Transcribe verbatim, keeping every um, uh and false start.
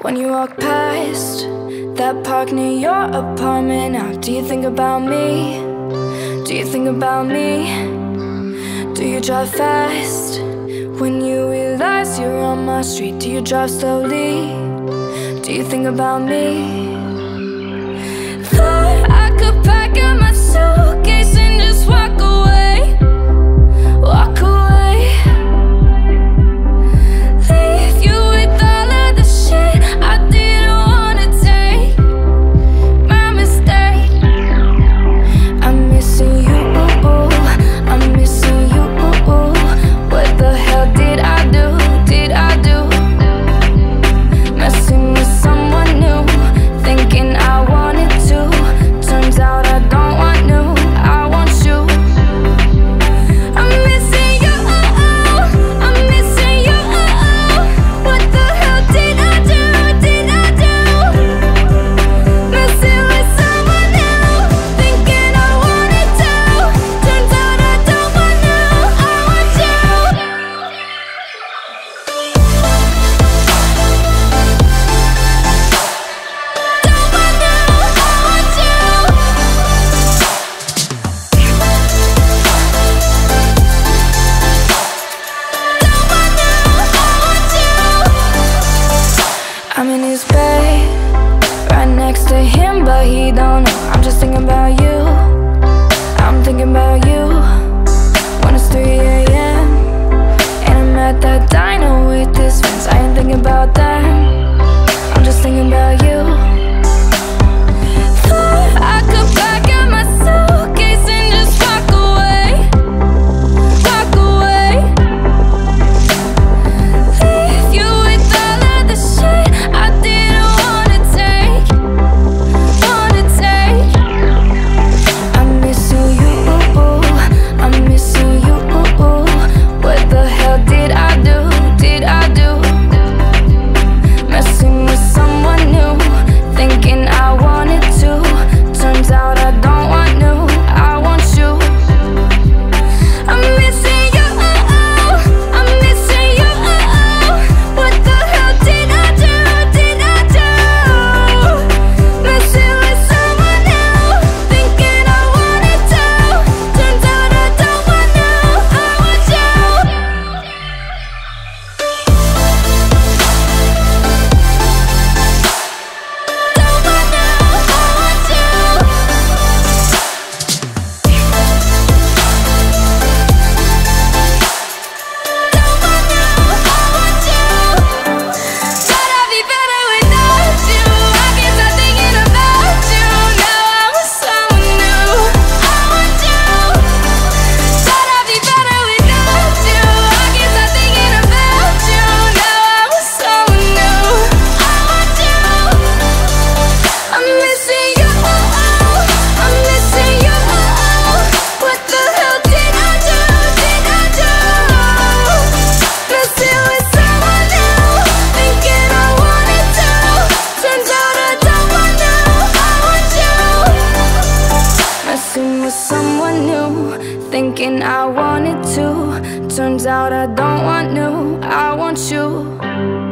When you walk past that park near your apartment now, do you think about me? Do you think about me? Do you drive fast when you realize you're on my street? Do you drive slowly? Do you think about me? Thought I could pack up my suitcase and just walk away, walk away. Leave you with all of the shit I didn't wanna take, my mistake. I'm missing you, I'm missing you. What the hell did I do, did I do? Messing with someone new, thinking I wanted to. Turns out I don't want new, I want you. I'm missing you, I'm missing you. What the hell did I do, did I do? Messing with someone new, thinking I wanted to. Turns out I don't want new, I want you. I'm in his bed, right next to him, but he don't know. I'm just thinking about you, I'm thinking about you. When it's three A M and I'm at that diner with his friends, I ain't thinking about them, I'm just thinking about you. Thought I could pack up my suitcase and just walk away, walk away. Leave you with all of the shit I didn't wanna take, wanna take. I'm missing you, I'm missing you. What the hell did I do, did I do? Messing with someone new, thinking I wanted to. Turns out I don't want new, I want you. I'm missing you, I'm missing you. What the hell did I do, did I do? Messing with someone new, thinking I wanted to. Turns out I don't want new, I want you. Don't want new, I want you. Don't want new, I want you. But I'd be better without you. I can't stop thinking about you. Now I want someone new, I want you. But I'd be better without you. I can't stop thinking about you. Now I want someone new, I want you. I'm missing you, I'm missing you. What the hell did I do, did I do? Messing with someone new, thinking I wanted to. Turns out I don't want new, I want you. Messing with someone new, thinking I wanted to. Turns out I don't want new, I want you.